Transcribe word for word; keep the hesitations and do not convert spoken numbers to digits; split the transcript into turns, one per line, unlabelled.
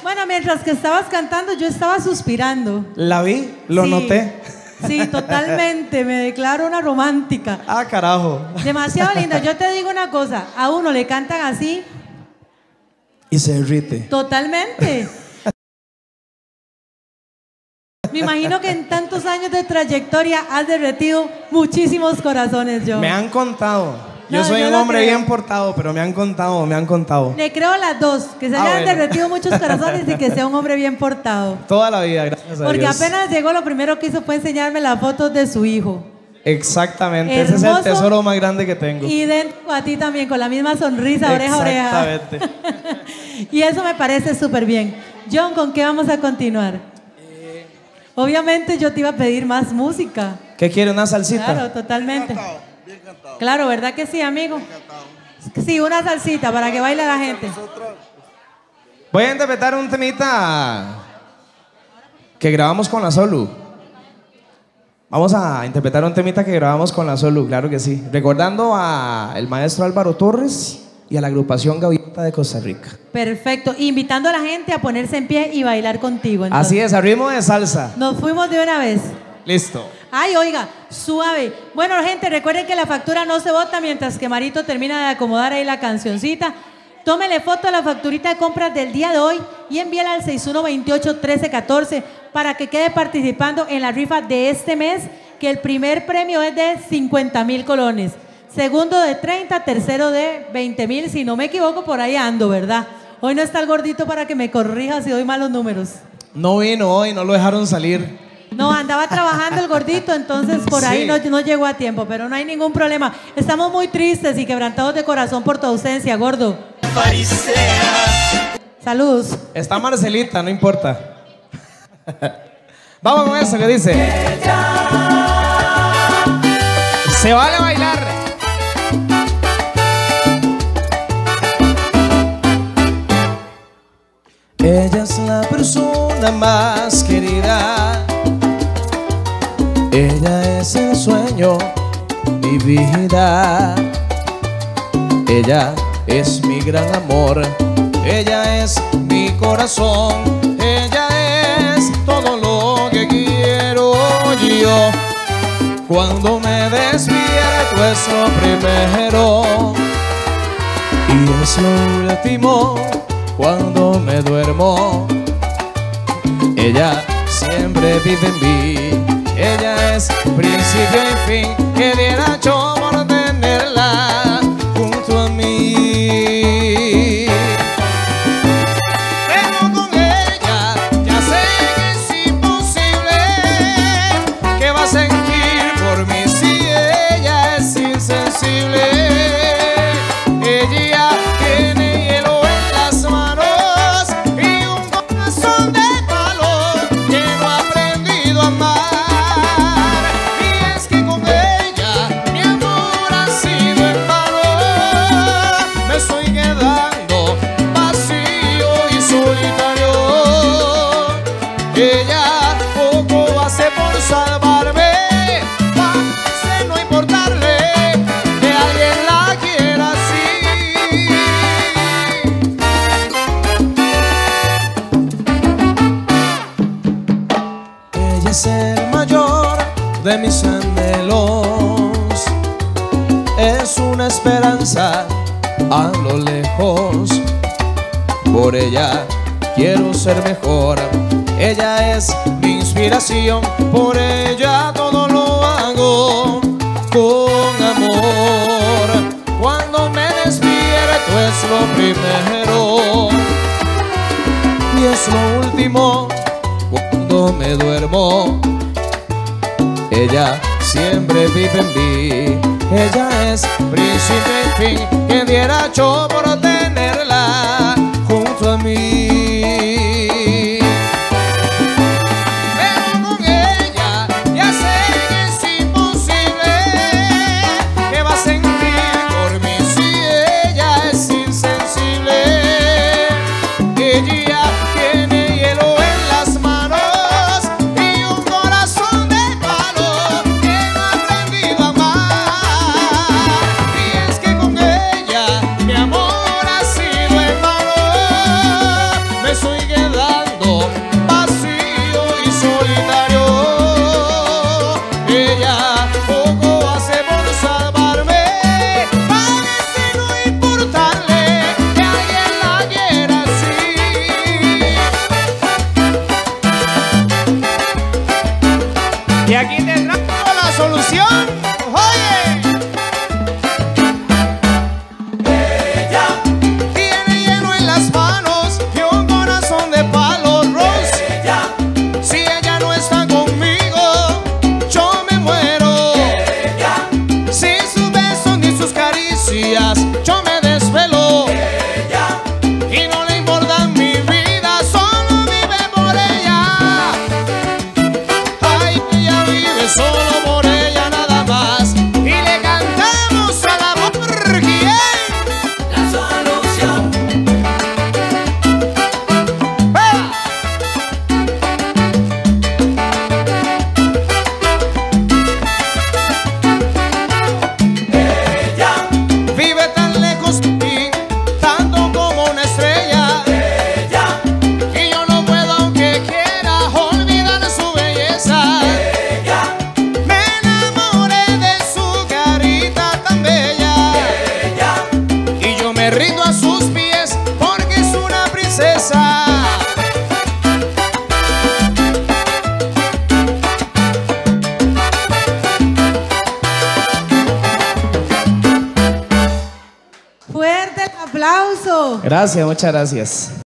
Bueno, mientras que estabas cantando, yo estaba suspirando.
La vi, lo
Sí.
noté.
Sí, totalmente. Me declaro una romántica.
Ah, carajo.
Demasiado linda. Yo te digo una cosa. A uno le cantan así.
Y se derrite.
Totalmente. Me imagino que en tantos años de trayectoria has derretido muchísimos corazones, yo.
Me han contado. Yo
No,
soy
yo
un
lo
hombre
creo.
bien portado, pero me han contado, me han contado.
Le creo las dos, que se
Ah,
hayan
bueno.
derretido muchos corazones y que sea un hombre bien portado.
Toda la vida, gracias a
Porque
Dios.
apenas llegó, lo primero que hizo fue enseñarme las fotos de su hijo.
Exactamente, ese es el
Hermoso.
tesoro más grande que tengo.
Idéntico a ti también, con la misma sonrisa, oreja a oreja.
Exactamente.
Y eso me parece súper bien. John, ¿con qué vamos a continuar? Obviamente yo te iba a pedir más música.
¿Qué quiere, una salsita?
Claro, totalmente. Claro, ¿verdad que sí, amigo? Sí, una salsita para que baile la gente.
Voy a interpretar un temita que grabamos con la Solu. Vamos a interpretar un temita que grabamos con la Solu, claro que sí. Recordando al maestro Álvaro Torres y a la agrupación Gaviota de Costa Rica.
Perfecto. Invitando a la gente a ponerse en pie y bailar contigo. entonces.
Así es, a ritmo de salsa.
Nos fuimos de una vez.
Listo.
Ay, oiga, suave. Bueno, gente, recuerden que la factura no se bota mientras que Marito termina de acomodar ahí la cancioncita. Tómele foto a la facturita de compras del día de hoy y envíala al seis uno dos ocho, uno tres uno cuatro para que quede participando en la rifa de este mes, que el primer premio es de cincuenta mil colones, segundo de treinta, tercero de veinte mil, si no me equivoco, por ahí ando, ¿verdad? Hoy no está el gordito para que me corrija si doy malos números.
No vino hoy, no lo dejaron salir.
No, andaba trabajando el gordito, entonces por ahí
Sí.
no, no llegó a tiempo, pero no hay ningún problema. Estamos muy tristes y quebrantados de corazón por tu ausencia, gordo. Saludos.
Está Marcelita, no importa. Vamos con eso que dice. Se vale bailar. Ella es la persona más querida. Ella es el sueño, mi vida. Ella es mi gran amor. Ella es mi corazón. Ella es todo lo que quiero yo. Cuando me despierto es lo primero y es lo último cuando me duermo. Ella siempre vive en mí. Ella es principio y fin. Que diera yo por tenerla junto a mí. Pero con ella ya sé que es imposible. ¿Qué va a sentir por mí si ella es insensible? Ella tiene hielo en las manos y un corazón de palo que no ha aprendido a amar. Y es que con ella mi amor ha sido en vano. Me estoy quedando vacío y solitario. Ella poco hace por salvarme. Parece no importarle que alguien la quiera así. Ella es el mayor de mis anhelos. Es una esperanza a lo lejos. Por ella quiero ser mejor. Ella es mi inspiración. Por ella todo lo hago con amor. Cuando me despierto es lo primero y es lo último cuando me duermo. Ella siempre vive en mí. Ella es principio y fin. Que diera yo por tenerla junto a mí. Pero con ella ya sé que es imposible. ¿Qué va a sentir por mí si ella es insensible? Ella tiene hielo en las manos y un corazón de palo que no ha aprendido a amar. Y es que con ella mi amor ha sido en vano.
aplauso.
Gracias, muchas gracias.